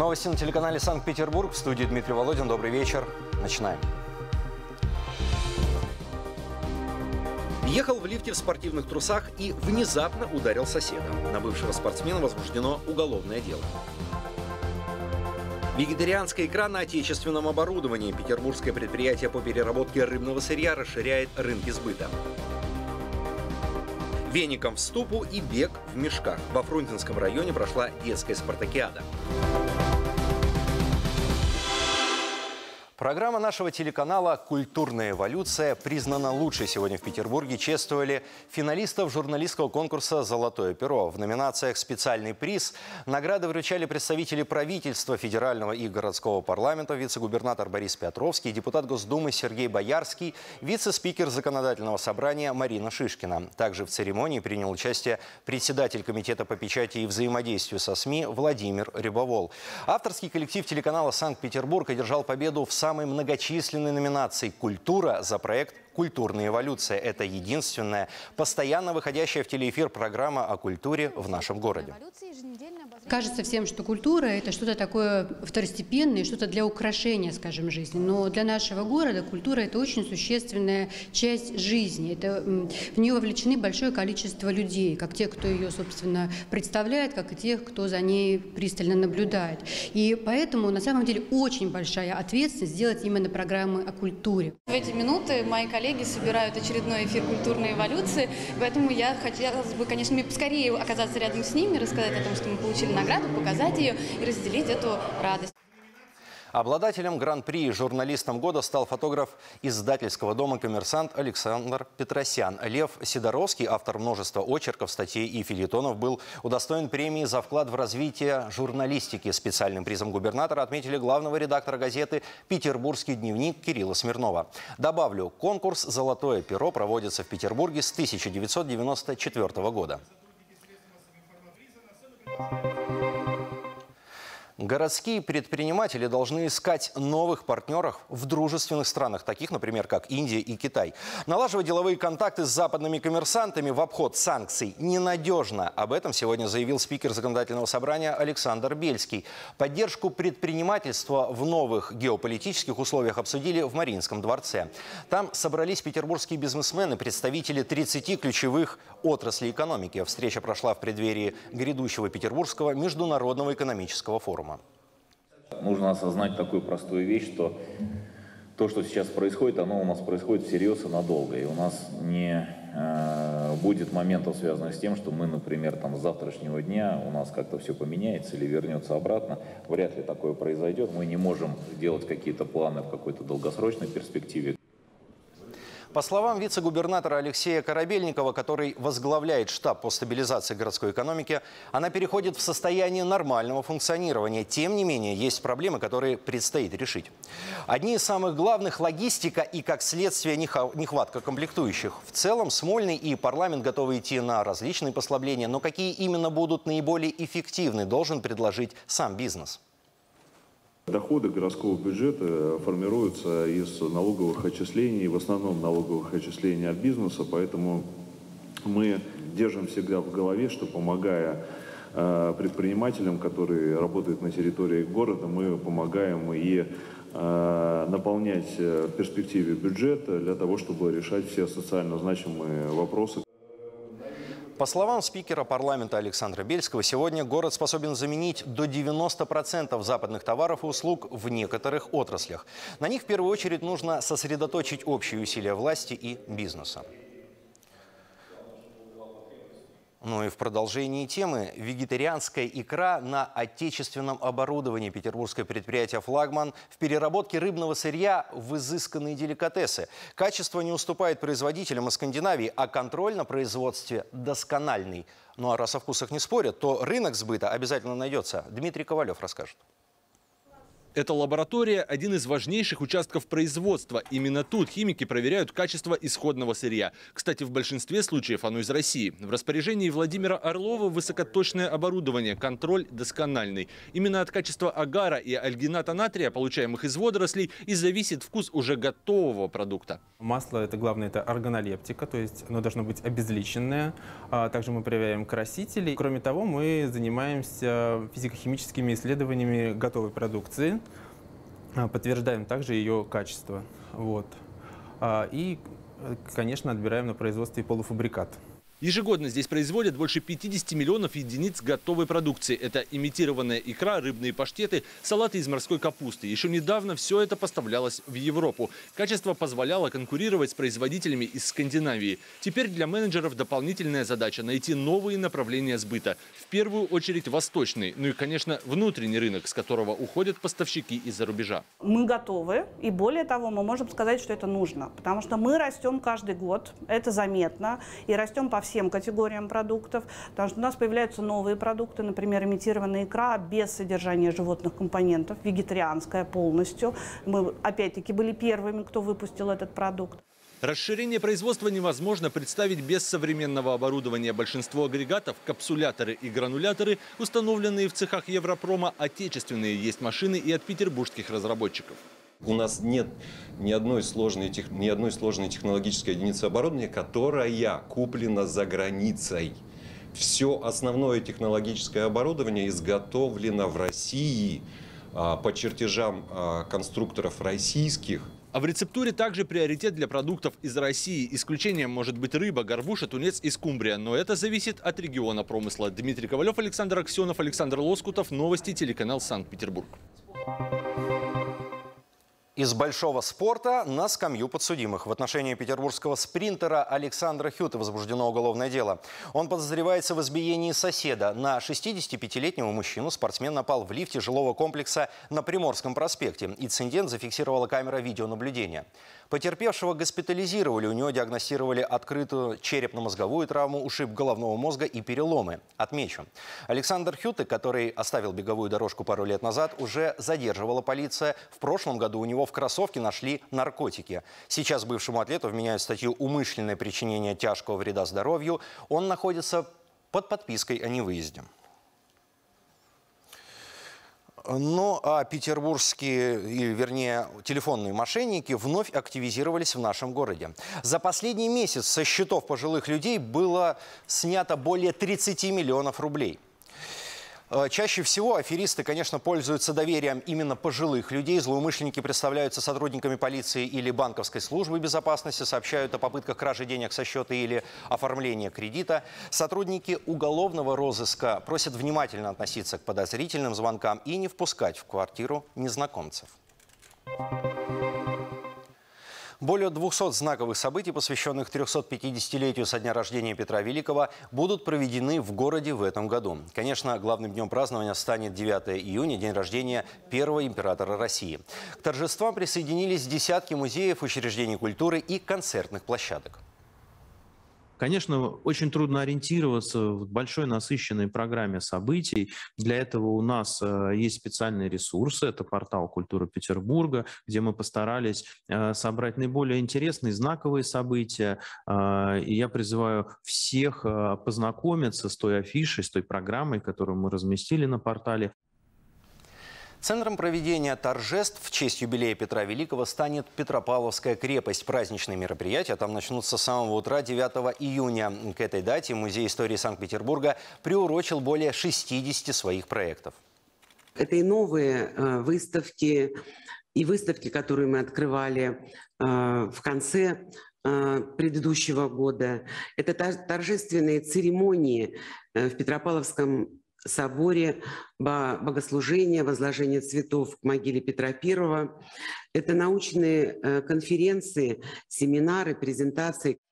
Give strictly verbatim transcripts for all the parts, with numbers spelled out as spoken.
Новости на телеканале «Санкт-Петербург». В студии Дмитрий Володин. Добрый вечер. Начинаем. Ехал в лифте в спортивных трусах и внезапно ударил соседа. На бывшего спортсмена возбуждено уголовное дело. Вегетарианская икра на отечественном оборудовании. Петербургское предприятие по переработке рыбного сырья расширяет рынки сбыта. Веником в ступу и бег в мешках. Во Фрунзенском районе прошла детская спартакиада. Программа нашего телеканала «Культурная эволюция» признана лучшей. Сегодня в Петербурге чествовали финалистов журналистского конкурса «Золотое перо». В номинациях «Специальный приз» награды вручали представители правительства, федерального и городского парламента, вице-губернатор Борис Петровский, депутат Госдумы Сергей Боярский, вице-спикер Законодательного собрания Марина Шишкина. Также в церемонии принял участие председатель комитета по печати и взаимодействию со СМИ Владимир Рябовол. Авторский коллектив телеканала «Санкт-Петербург» одержал победу в самой многочисленной номинации «Культура» за проект «Культурная эволюция». Это единственная постоянно выходящая в телеэфир программа о культуре в нашем городе. Кажется всем, что культура – это что-то такое второстепенное, что-то для украшения, скажем, жизни. Но для нашего города культура – это очень существенная часть жизни. Это, в нее вовлечены большое количество людей, как те, кто ее, собственно, представляет, как и тех, кто за ней пристально наблюдает. И поэтому, на самом деле, очень большая ответственность сделать именно программы о культуре. В эти минуты мои коллеги собирают очередной эфир «Культурной эволюции», поэтому я хотелось бы, конечно, мне поскорее оказаться рядом с ними, рассказать о том, что мы получили награду, показать ее и разделить эту радость. Обладателем гран-при и журналистом года стал фотограф издательского дома «Коммерсант» Александр Петросян. Лев Сидоровский, автор множества очерков, статей и фельетонов, был удостоен премии за вклад в развитие журналистики. Специальным призом губернатора отметили главного редактора газеты «Петербургский дневник» Кирилла Смирнова. Добавлю, конкурс «Золотое перо» проводится в Петербурге с тысяча девятьсот девяносто четвёртого года. Городские предприниматели должны искать новых партнеров в дружественных странах, таких, например, как Индия и Китай. Налаживать деловые контакты с западными коммерсантами в обход санкций ненадежно. Об этом сегодня заявил спикер Законодательного собрания Александр Бельский. Поддержку предпринимательства в новых геополитических условиях обсудили в Мариинском дворце. Там собрались петербургские бизнесмены, представители тридцати ключевых отраслей экономики. Встреча прошла в преддверии грядущего Петербургского международного экономического форума. Нужно осознать такую простую вещь, что то, что сейчас происходит, оно у нас происходит всерьез и надолго. И у нас не э, будет моментов, связанных с тем, что мы, например, там, с завтрашнего дня у нас как-то все поменяется или вернется обратно. Вряд ли такое произойдет. Мы не можем делать какие-то планы в какой-то долгосрочной перспективе. По словам вице-губернатора Алексея Корабельникова, который возглавляет штаб по стабилизации городской экономики, она переходит в состояние нормального функционирования. Тем не менее, есть проблемы, которые предстоит решить. Одни из самых главных – логистика и, как следствие, нехватка комплектующих. В целом, Смольный и парламент готовы идти на различные послабления, но какие именно будут наиболее эффективны, должен предложить сам бизнес. Доходы городского бюджета формируются из налоговых отчислений, в основном налоговых отчислений от бизнеса, поэтому мы держим всегда в голове, что, помогая э, предпринимателям, которые работают на территории города, мы помогаем и э, наполнять в перспективе бюджет для того, чтобы решать все социально значимые вопросы. По словам спикера парламента Александра Бельского, сегодня город способен заменить до девяноста процентов западных товаров и услуг в некоторых отраслях. На них в первую очередь нужно сосредоточить общие усилия власти и бизнеса. Ну и в продолжении темы вегетарианская икра на отечественном оборудовании. Петербургское предприятие «Флагман» в переработке рыбного сырья в изысканные деликатесы. Качество не уступает производителям из Скандинавии, а контроль на производстве доскональный. Ну а раз о вкусах не спорят, то рынок сбыта обязательно найдется. Дмитрий Ковалев расскажет. Эта лаборатория – один из важнейших участков производства. Именно тут химики проверяют качество исходного сырья. Кстати, в большинстве случаев оно из России. В распоряжении Владимира Орлова высокоточное оборудование, контроль доскональный. Именно от качества агара и альгината натрия, получаемых из водорослей, и зависит вкус уже готового продукта. Масло – это главное, это органолептика, то есть оно должно быть обезличенное. Также мы проверяем красители. Кроме того, мы занимаемся физико-химическими исследованиями готовой продукции. Подтверждаем также ее качество. Вот. И, конечно, отбираем на производстве полуфабрикат. Ежегодно здесь производят больше пятидесяти миллионов единиц готовой продукции. Это имитированная икра, рыбные паштеты, салаты из морской капусты. Еще недавно все это поставлялось в Европу. Качество позволяло конкурировать с производителями из Скандинавии. Теперь для менеджеров дополнительная задача – найти новые направления сбыта. В первую очередь восточный, ну и, конечно, внутренний рынок, с которого уходят поставщики из-за рубежа. Мы готовы, и более того, мы можем сказать, что это нужно. Потому что мы растем каждый год, это заметно, и растем по всем категориям продуктов, потому что у нас появляются новые продукты, например, имитированная икра без содержания животных компонентов, вегетарианская полностью. Мы, опять-таки, были первыми, кто выпустил этот продукт. Расширение производства невозможно представить без современного оборудования. Большинство агрегатов, капсуляторы и грануляторы, установленные в цехах Европрома, отечественные. Есть машины и от петербургских разработчиков. У нас нет ни одной сложной, ни одной сложной технологической единицы оборудования, которая куплена за границей. Все основное технологическое оборудование изготовлено в России по чертежам конструкторов российских. А в рецептуре также приоритет для продуктов из России. Исключением может быть рыба, горбуша, тунец и скумбрия. Но это зависит от региона промысла. Дмитрий Ковалев, Александр Аксенов, Александр Лоскутов. Новости, телеканал Санкт-Петербург. Из большого спорта на скамью подсудимых. В отношении петербургского спринтера Александра Хюте возбуждено уголовное дело. Он подозревается в избиении соседа. На шестидесятипятилетнего мужчину спортсмен напал в лифте жилого комплекса на Приморском проспекте. Инцидент зафиксировала камера видеонаблюдения. Потерпевшего госпитализировали. У него диагностировали открытую черепно-мозговую травму, ушиб головного мозга и переломы. Отмечу, Александр Хюте, который оставил беговую дорожку пару лет назад, уже задерживала полиция. В прошлом году у него в кроссовке нашли наркотики. Сейчас бывшему атлету вменяют статью «Умышленное причинение тяжкого вреда здоровью». Он находится под подпиской о невыезде. Ну, а петербургские, или, вернее, телефонные мошенники вновь активизировались в нашем городе. За последний месяц со счетов пожилых людей было снято более тридцати миллионов рублей. Чаще всего аферисты, конечно, пользуются доверием именно пожилых людей. Злоумышленники представляются сотрудниками полиции или банковской службы безопасности, сообщают о попытках кражи денег со счета или оформления кредита. Сотрудники уголовного розыска просят внимательно относиться к подозрительным звонкам и не впускать в квартиру незнакомцев. Более двухсот знаковых событий, посвященных трехсотпятидесятилетию со дня рождения Петра Великого, будут проведены в городе в этом году. Конечно, главным днем празднования станет девятое июня, день рождения первого императора России. К торжествам присоединились десятки музеев, учреждений культуры и концертных площадок. Конечно, очень трудно ориентироваться в большой насыщенной программе событий. Для этого у нас есть специальные ресурсы. Это портал «Культура Петербурга», где мы постарались собрать наиболее интересные, знаковые события. И я призываю всех познакомиться с той афишей, с той программой, которую мы разместили на портале. Центром проведения торжеств в честь юбилея Петра Великого станет Петропавловская крепость. Праздничные мероприятия там начнутся с самого утра девятого июня. К этой дате Музей истории Санкт-Петербурга приурочил более шестидесяти своих проектов. Это и новые э, выставки, и выставки, которые мы открывали э, в конце э, предыдущего года. Это торжественные церемонии э, в Петропавловском соборе, богослужение, возложение цветов к могиле Петра Первого. Это научные конференции, семинары, презентации.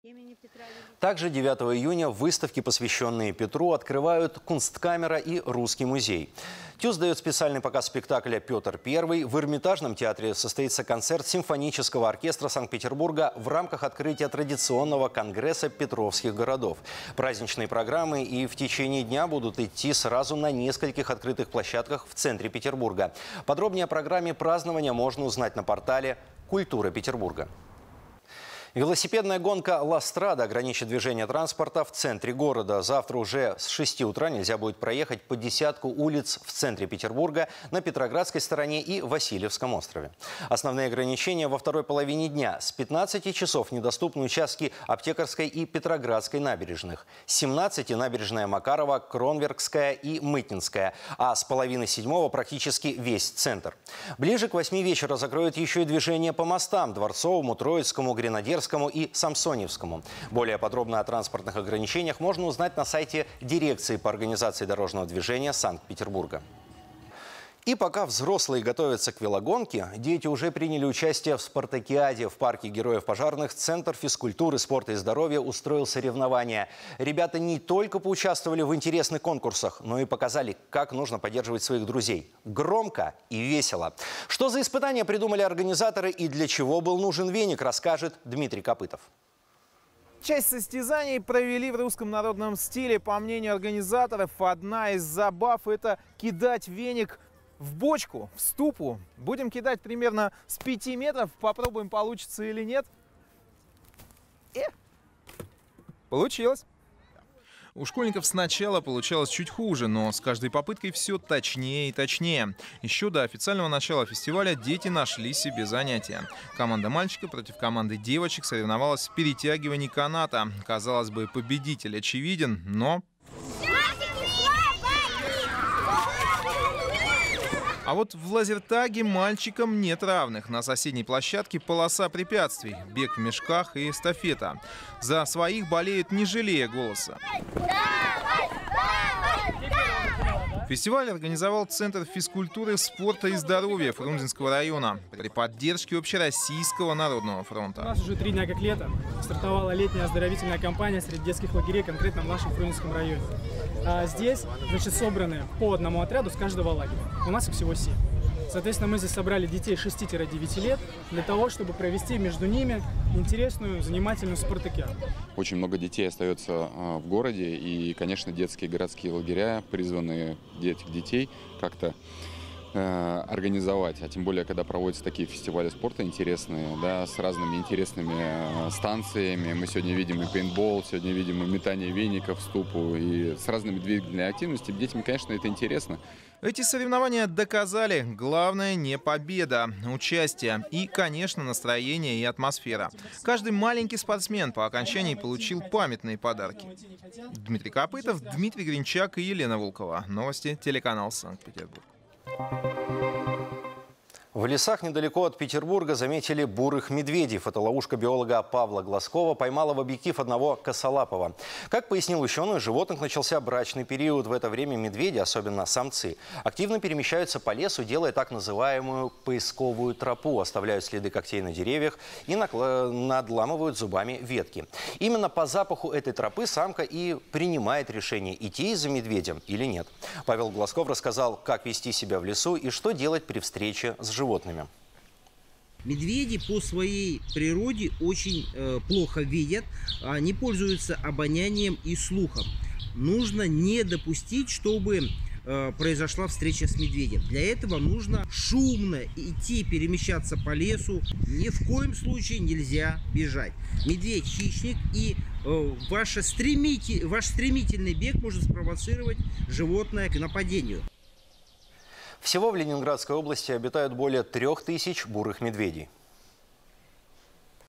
Также девятого июня выставки, посвященные Петру, открывают Кунсткамера и Русский музей. ТЮЗ дает специальный показ спектакля «Петр Первый». В Эрмитажном театре состоится концерт симфонического оркестра Санкт-Петербурга в рамках открытия традиционного конгресса петровских городов. Праздничные программы и в течение дня будут идти сразу на нескольких открытых площадках в центре Петербурга. Подробнее о программе празднования можно узнать на портале «Культура Петербурга». Велосипедная гонка «Ла Страда» ограничит движение транспорта в центре города. Завтра уже с шести утра нельзя будет проехать по десятку улиц в центре Петербурга, на Петроградской стороне и Васильевском острове. Основные ограничения во второй половине дня. С пятнадцати часов недоступны участки Аптекарской и Петроградской набережных. С семнадцати набережная Макарова, Кронверкская и Мытнинская. А с половины седьмого практически весь центр. Ближе к восьми вечера закроют еще и движение по мостам – Дворцовому, Троицкому, Гренадерскому и Самсоневскому. Более подробно о транспортных ограничениях можно узнать на сайте Дирекции по организации дорожного движения Санкт-Петербурга. И пока взрослые готовятся к велогонке, дети уже приняли участие в спартакиаде. В парке Героев Пожарных Центр физкультуры, спорта и здоровья устроил соревнования. Ребята не только поучаствовали в интересных конкурсах, но и показали, как нужно поддерживать своих друзей. Громко и весело. Что за испытания придумали организаторы и для чего был нужен веник, расскажет Дмитрий Копытов. Часть состязаний провели в русском народном стиле. По мнению организаторов, одна из забав – это кидать веник в бочку, в ступу. Будем кидать примерно с пяти метров. Попробуем, получится или нет. И получилось. У школьников сначала получалось чуть хуже, но с каждой попыткой все точнее и точнее. Еще до официального начала фестиваля дети нашли себе занятия. Команда мальчиков против команды девочек соревновалась в перетягивании каната. Казалось бы, победитель очевиден, но... А вот в лазертаге мальчикам нет равных. На соседней площадке полоса препятствий, бег в мешках и эстафета. За своих болеют, не жалея голоса. Фестиваль организовал Центр физкультуры, спорта и здоровья Фрунзенского района при поддержке Общероссийского народного фронта. У нас уже три дня как лето. Стартовала летняя оздоровительная кампания среди детских лагерей, конкретно в нашем Фрунзенском районе. А здесь, значит, собраны по одному отряду с каждого лагеря. У нас их всего семь. Соответственно, мы здесь собрали детей шести-девяти лет для того, чтобы провести между ними интересную, занимательную спартакиаду. Очень много детей остается в городе, и, конечно, детские городские лагеря призваны этих детей как-то э, организовать. А тем более, когда проводятся такие фестивали спорта интересные, да, с разными интересными э, станциями. Мы сегодня видим и пейнтбол, сегодня видим и метание веников в ступу, и с разными двигательными активностями. Детям, конечно, это интересно. Эти соревнования доказали, главное не победа, участие и, конечно, настроение и атмосфера. Каждый маленький спортсмен по окончании получил памятные подарки. Дмитрий Копытов, Дмитрий Гринчак и Елена Волкова. Новости, телеканал Санкт-Петербург. В лесах недалеко от Петербурга заметили бурых медведей. Фотоловушка биолога Павла Глазкова поймала в объектив одного косолапого. Как пояснил ученый, у животных начался брачный период. В это время медведи, особенно самцы, активно перемещаются по лесу, делая так называемую поисковую тропу. Оставляют следы когтей на деревьях и надламывают зубами ветки. Именно по запаху этой тропы самка и принимает решение, идти за медведем или нет. Павел Глазков рассказал, как вести себя в лесу и что делать при встрече с животными. животными. Медведи по своей природе очень э, плохо видят, они пользуются обонянием и слухом. Нужно не допустить, чтобы э, произошла встреча с медведем. Для этого нужно шумно идти, перемещаться по лесу. Ни в коем случае нельзя бежать. Медведь хищник, и э, ваш, стремитель, ваш стремительный бег может спровоцировать животное к нападению. Всего в Ленинградской области обитают более трех тысяч бурых медведей.